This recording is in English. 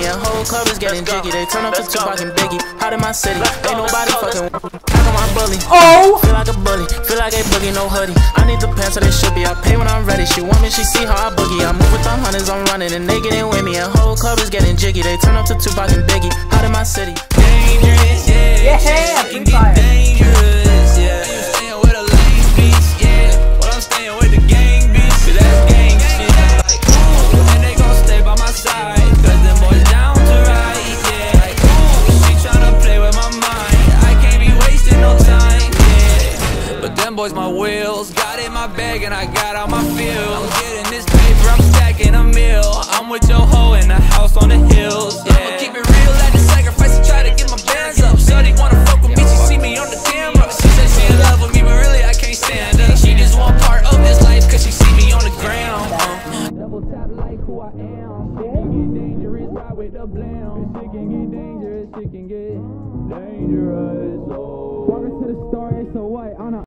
and whole club is getting jiggy. They turn up to Tupac and Biggie. Hot in my city, ain't nobody fucking. How come I bully? Oh! Feel like a bully, feel like a boogie, no hoodie. I need the pants so they should be. I pay when I'm ready. She want me, she see how I boogie. I move with the hunters, I'm running and they getting with me. And whole club is getting jiggy. They turn up to Tupac and Biggie. Hot in my city. Dangerous, yeah. Yeah, It can get dangerous, yeah. You staying with a lame bitch, yeah. Well, I'm staying with the gang bitch, 'cause that's gang shit. Like, ooh, and they gon' stay by my side, 'cause them boys down to ride, yeah. Like, ooh, she tryna play with my mind. I can't be wasting no time, yeah. But them boys my wheels, got in my bag and I got out my field. I'm getting this paper, I'm stacking a meal. I'm with your hoe in the house on the hills, yeah. I'ma keep it real, at the sacrifice and try to get my bands up. Shorty wanna fuck with me, she see me on the camera. She said she in love with me, but really I can't stand her. She just want part of this life, 'cause she see me on the ground. Double tap like who I am. Shit can get dangerous, ride with the blam. Shit can get dangerous, shit can get dangerous. Oh. Walking to the store, it's so white on a